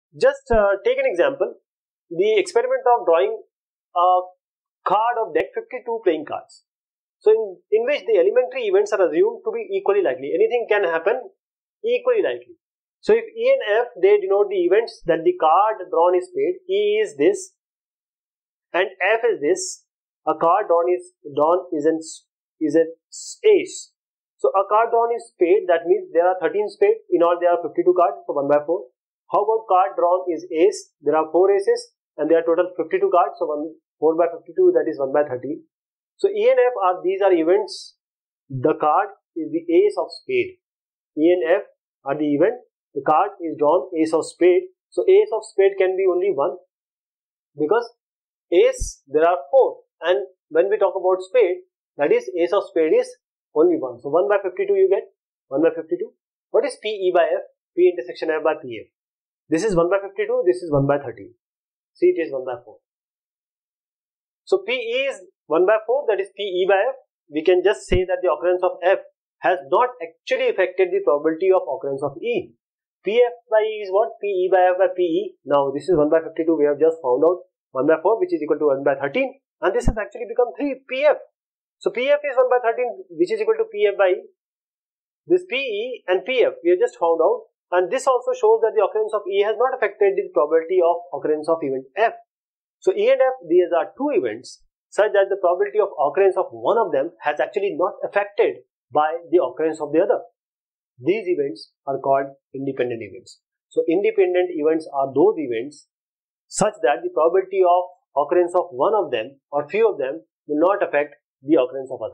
Just take an example, the experiment of drawing a card of deck 52 playing cards. So in which the elementary events are assumed to be equally likely. Anything can happen equally likely. So if E and F, they denote the events that the card drawn is spade, E is this and F is this. A card drawn is an ace. So a card drawn is spade, that means there are 13 spades. In all there are 52 cards, so 1 by 4. How about card drawn is ace? There are 4 aces and there are total 52 cards, so 4 by 52, that is 1 by 13. So E and F these are events. The card is the ace of spade. E and F are the event. The card is drawn ace of spade. So ace of spade can be only 1 because ace there are 4, and when we talk about spade, that is ace of spade is only 1. So 1 by 52 you get 1 by 52. What is PE by F? P intersection F by PF. This is 1 by 52. This is 1 by 13. See, it is 1 by 4. So PE is 1 by 4, that is PE by F. We can just say that the occurrence of F has not actually affected the probability of occurrence of E. PF by E is what? PE by F by PE. Now this is 1 by 52. We have just found out 1 by 4, which is equal to 1 by 13, and this has actually become 3 PF. So PF is 1 by 13, which is equal to PF by E. This PE and PF we have just found out, and this also shows that the occurrence of E has not affected the probability of occurrence of event F. So E and F, these are two events such that the probability of occurrence of one of them has actually not affected by the occurrence of the other. These events are called independent events. So independent events are those events such that the probability of occurrence of one of them or few of them will not affect the occurrence of other.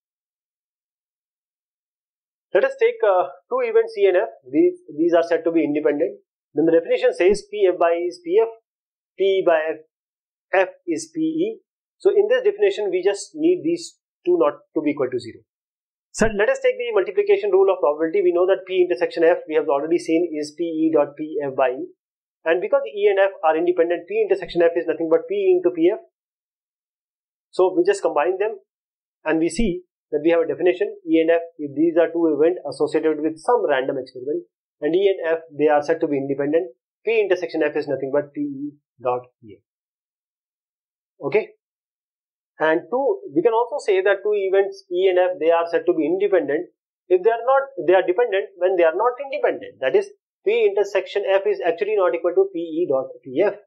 Let us take two events E and F. These are said to be independent. Then the definition says PF by E is PF, PE by F is PE. So in this definition, we just need these two not to be equal to 0. So let us take the multiplication rule of probability. We know that P intersection F, we have already seen, is PE dot PF by E. And because the E and F are independent, P intersection F is nothing but P into PF. So we just combine them and we see that we have a definition. E and F, if these are two events associated with some random experiment, and E and F, they are said to be independent, P intersection F is nothing but PE dot PF. Okay. And we can also say that two events E and F, they are said to be independent if they are not, they are dependent when they are not independent. That is, P intersection F is actually not equal to PE dot PF.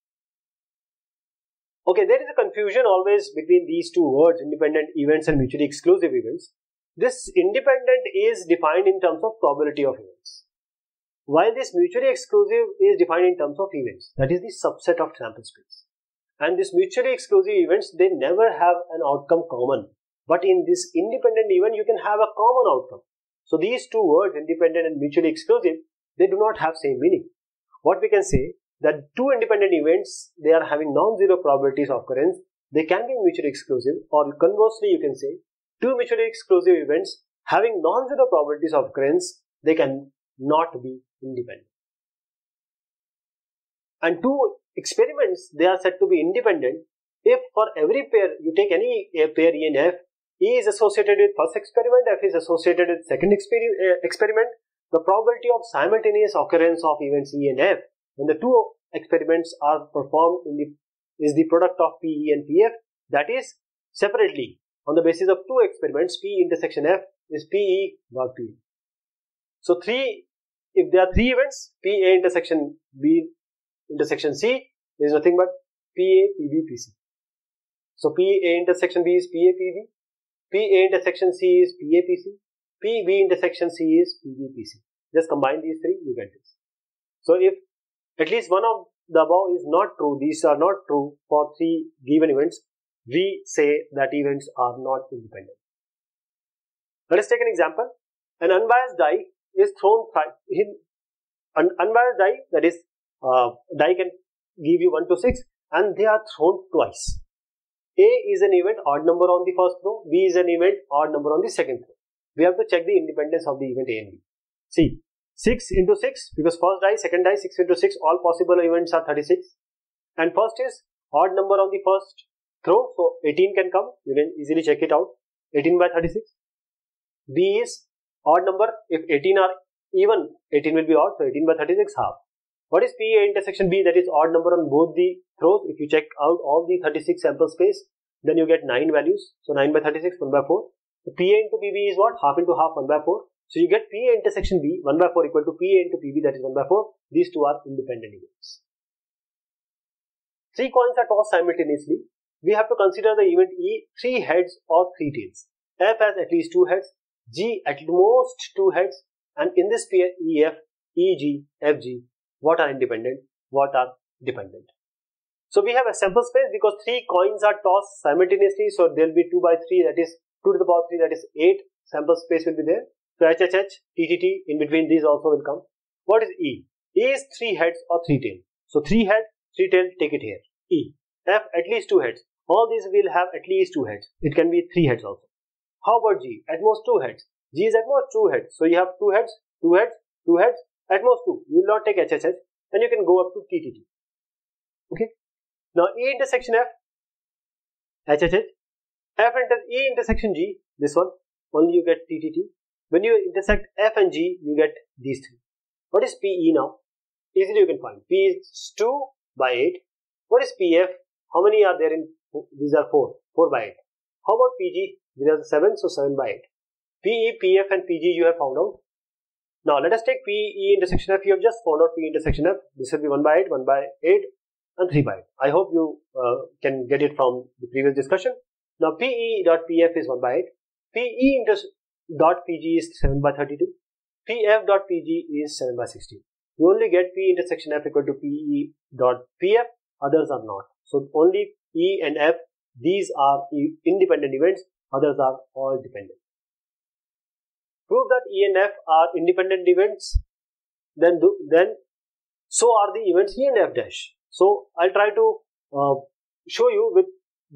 Okay, there is a confusion always between these two words, independent events and mutually exclusive events. This independent is defined in terms of probability of events, while this mutually exclusive is defined in terms of events, that is the subset of sample space. And these mutually exclusive events, they never have an outcome common. But in this independent event, you can have a common outcome. So these two words, independent and mutually exclusive, they do not have same meaning. What we can say, that two independent events, they are having non-zero probabilities of occurrence. They can be mutually exclusive, or conversely you can say, two mutually exclusive events having non-zero probabilities of occurrence, they can not be independent. And two experiments, they are said to be independent if for every pair you take any pair E and F, E is associated with first experiment, F is associated with second experiment, the probability of simultaneous occurrence of events E and F when the two experiments are performed is the product of PE and PF, that is separately on the basis of two experiments, P intersection F is PE dot PE. So if there are three events, PA intersection B intersection C is nothing but PA, PB, PC. So PA intersection B is PA, PB, PA intersection C is PA, PC, PB intersection C is PB, PC. Just combine these three, you get this. So if at least one of the above is not true, these are not true for three given events, we say that events are not independent. Let us take an example. An unbiased die is thrown an unbiased die, that is die can give you 1 to 6 and they are thrown twice. A is an event odd number on the first row, B is an event odd number on the second row. We have to check the independence of the event A and B. See, 6 into 6, because first die, second die, 6 into 6, all possible events are 36. And first is odd number on the first throw, so 18 can come, you can easily check it out, 18 by 36. B is odd number, if 18 are even, 18 will be odd, so 18 by 36 half. What is PA intersection B? That is odd number on both the throws. If you check out all the 36 sample space, then you get 9 values. So 9 by 36, 1 by 4. So PA into PB is what? Half into half, 1 by 4. So you get PA intersection B, 1 by 4 equal to PA into PB, that is 1 by 4. These two are independent events. 3 coins are tossed simultaneously. We have to consider the event E 3 heads or 3 tails. F has at least 2 heads, G at most 2 heads, and in this pair EF, EG, FG, what are independent, what are dependent. So we have a sample space because 3 coins are tossed simultaneously, so there will be 2 by 3, that is 2 to the power 3, that is 8 sample space will be there. So HHH, TTT, in between these also will come. What is E? E is 3 heads or 3 tails. So 3 head, 3 tail, take it here. E. F, at least 2 heads. All these will have at least 2 heads. It can be 3 heads also. How about G? At most 2 heads. G is at most 2 heads. So you have 2 heads, 2 heads, 2 heads, at most 2. You will not take HHH, and you can go up to TTT. Okay. Now E intersection F, HHH. F enters E intersection G, this one, only you get TTT. When you intersect F and G, you get these 3. What is PE now? Easily you can find. P is 2 by 8. What is PF? How many are there in? These are 4. 4 by 8. How about PG? These are 7, so 7 by 8. PE, PF and PG you have found out. Now let us take PE intersection F. You have just found out PE intersection F. This will be 1 by 8, 1 by 8 and 3 by 8. I hope you can get it from the previous discussion. Now PE dot PF is 1 by 8. PE dot PG is 7 by 32. PF dot PG is 7 by 16. You only get P intersection F equal to PE dot PF. Others are not. So only E and F, these are independent events. Others are all dependent. Prove that E and F are independent events. Then so are the events E and F dash. So I'll try to show you with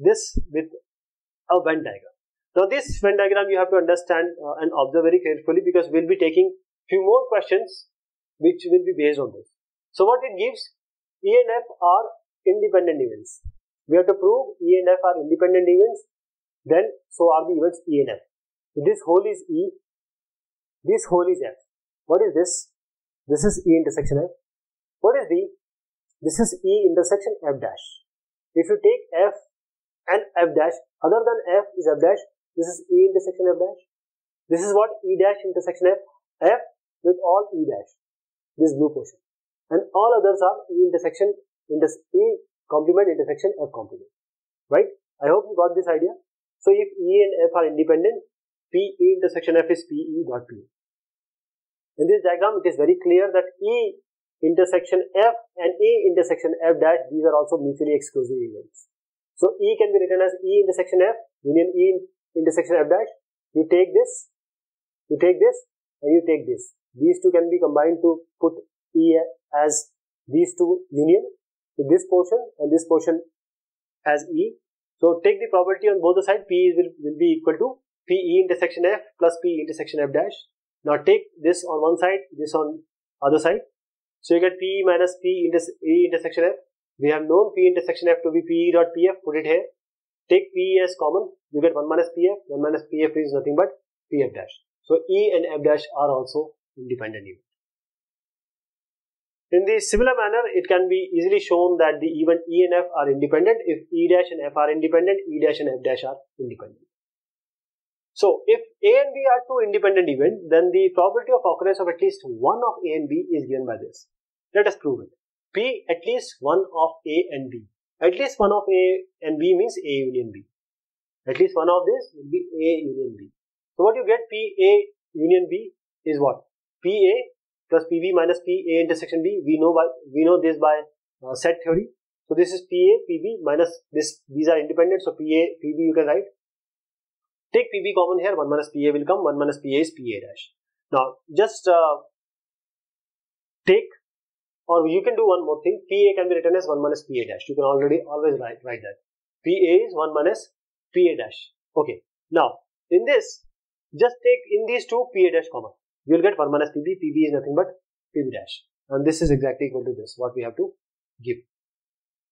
a Venn diagram. Now this Venn diagram you have to understand and observe very carefully, because we'll be taking few more questions which will be based on this. So what it gives, E and F are independent events. We have to prove E and F are independent events, then so are the events E and F. This whole is E, this whole is F. What is this? This is E intersection F. What is D? This is E intersection F dash. If you take F and F dash, other than F is F dash, this is E intersection F dash. This is what? E dash intersection F. F with all E dash, this blue portion. And all others are E intersection, E complement intersection F complement. Right? I hope you got this idea. So if E and F are independent, PE intersection F is PE dot PE. In this diagram, it is very clear that E intersection F and E intersection F dash, these are also mutually exclusive events. So E can be written as E intersection F union E intersection F dash. You take this, and you take this. These two can be combined to put E as these two union. So this portion and this portion as E. So take the probability on both the sides. P will be equal to PE intersection F plus PE intersection F dash. Now take this on one side, this on other side. So you get PE minus E intersection F. We have known P intersection F to be PE dot PF. Put it here. Take PE as common. You get 1 minus PF. 1 minus PF is nothing but PF dash. So E and F dash are also independent events. In the similar manner, it can be easily shown that the event E and F are independent if E dash and F are independent, E dash and F dash are independent. So if A and B are two independent events, then the probability of occurrence of at least one of A and B is given by this. Let us prove it. P at least one of A and B. At least one of A and B means A union B. At least one of this will be A union B. So what you get, P A union B is what? PA plus PB minus PA intersection B. We know this by set theory. So this is PA, PB minus this. These are independent. So PA, PB you can write. Take PB common here. 1 minus PA will come. 1 minus PA is PA dash. Now just take, or you can do one more thing. PA can be written as 1 minus PA dash. You can always write that. PA is 1 minus PA dash. Okay. Now in this, just take in these two PA dash common. You will get 1 minus PB. PB is nothing but PB dash. And this is exactly equal to this, what we have to give.